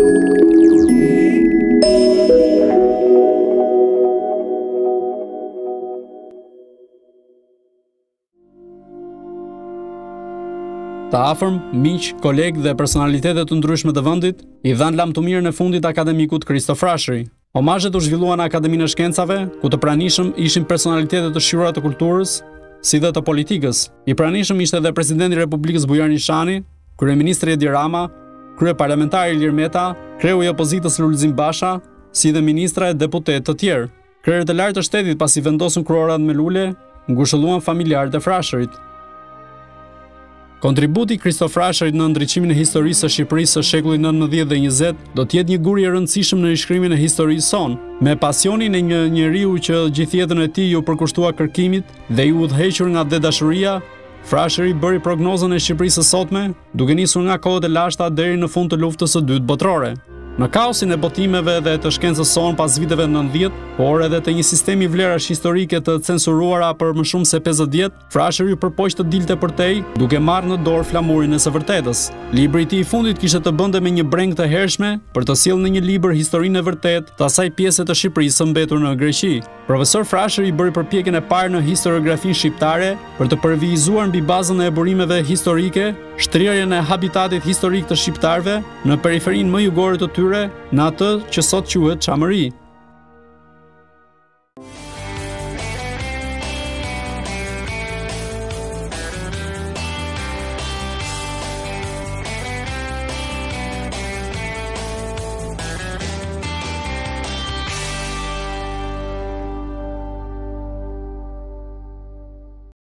Të afërm, miq, kolegë dhe personalitetet të ndryshme të vendit i dhanë lam të mirën e fundit akademikut Kristo Frashëri. Omazhet u zhvilluan në Akademinë e Shkencave, ku të pranishëm ishin personalitetet të shquara të kulturës, si dhe të politikës. I pranishëm ishte edhe presidenti i Republikës Bujar Nishani, kryeministri Edi Rama, kryeparlamentari Ilir Meta, kreu i opozitës Lulzim Basha, si dhe ministra e deputet të tjerë. Krerët e lartë të shtetit pasi vendosën kruarat me lule, ngushëlluan familjarët e Frashërit. Kontributi i Kristo Frashërit në ndriçimin e historisë së Shqipërisë së shekullit 19 dhe 20 do të jetë një gur i rëndësishëm në rishkrimin e historisë sonë. Me pasionin e një njeriu që gjithë jetën e tij u përkushtua kërkimit dhe i udhëhequr nga dashuria, Frashëri bëri prognozën e Shqipërisë së sotme, duke nisur nga kohët e lashta deri në fund të luftës së dytë botërore. Në kaosin e botimeve dhe të shkencës sonë pas viteve 90, por edhe të një sistemi vlerash historike të censuruara për më shumë se 50 vjet, Frashëri përpoq të dilte përtej, duke marrë në dorë flamurin e së vërtetës. Libri i tij i fundit kishte të bënte me një breng të hershme për të sjellë në një libër historinë e vërtetë të asaj pjese të Shqipërisë së mbetur në Greqi. Profesor Frashëri bëri përpjekjen e parë në historiografinë shqiptare për të përvijizuar mbi bazën e burimeve historike shtrirjen e habitatit historik të shqiptarëve në periferinë më jugore të tyre, në atë që sot quhet Çamëri.